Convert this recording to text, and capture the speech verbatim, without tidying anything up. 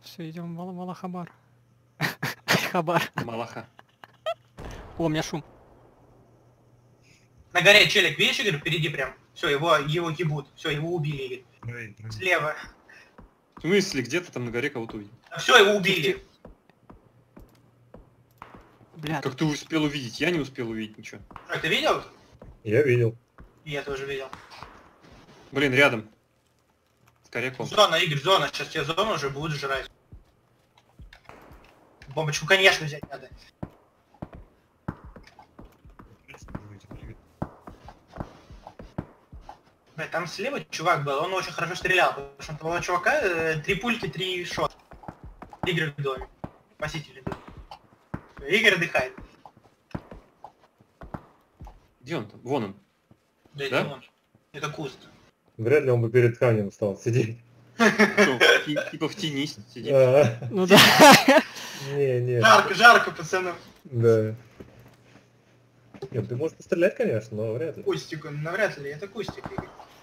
Все, идем в Малахабар. Хабар. Малаха. О, у меня шум. На горе челик, видишь, Игорь, впереди прям? Все, его, его ебут. Все, его убили, Игорь. Правильно, правильно. Слева. В смысле, где-то там на горе кого-то увидел? Все, его убили. Бля, Как ты успел увидеть? Я не успел увидеть ничего. А ты видел? Я видел. Я тоже видел. Блин, рядом. С коряком. Зона, Игорь, зона. Сейчас тебе зону уже будут жрать. Бомбочку, конечно, взять надо. Бля, там слева чувак был, он очень хорошо стрелял, потому что у того чувака э, три пульки, три шота. Игорь в доме. Спаситель в доме. Игорь отдыхает. Где он там? Вон он. Да, Да? это он. Это куст. Вряд ли он бы перед камнем стал сидеть. Что, ти- Типа в тени сидит. А, ну да. Не, не. Жарко, жарко, пацаны. Да. Нет, ты можешь пострелять, конечно, но вряд ли. Кустик, он навряд ли, это кустик, Игорь.